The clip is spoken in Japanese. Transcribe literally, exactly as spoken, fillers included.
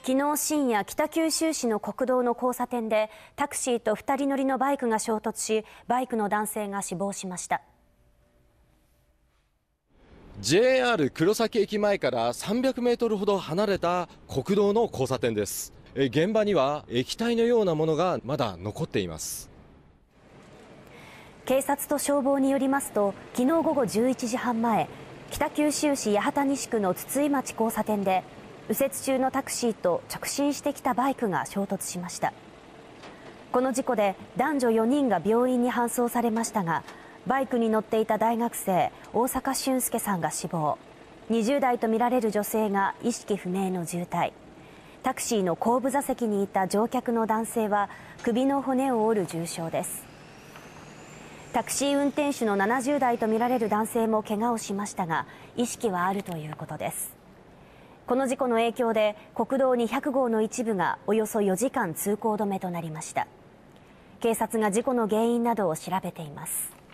昨日深夜、北九州市の国道の交差点でタクシーとふたり乗りのバイクが衝突し、バイクの男性が死亡しました。 ジェイアール 黒崎駅前からさんびゃくメートルほど離れた国道の交差点です。現場には液体のようなものがまだ残っています。 警察と消防によりますと、昨日午後じゅういちじはんまえ、北九州市八幡西区の筒井町交差点で右折中のタクシーと直進してきたバイクが衝突しました。この事故で男女よにんが病院に搬送されましたが、バイクに乗っていた大学生大坂俊介さんが死亡、にじゅうだいとみられる女性が意識不明の重体、タクシーの後部座席にいた乗客の男性は首の骨を折る重傷です。タクシー運転手のななじゅうだいとみられる男性も怪我をしましたが、意識はあるということです。この事故の影響で国道にひゃくごうの一部がおよそよじかん通行止めとなりました。警察が事故の原因などを調べています。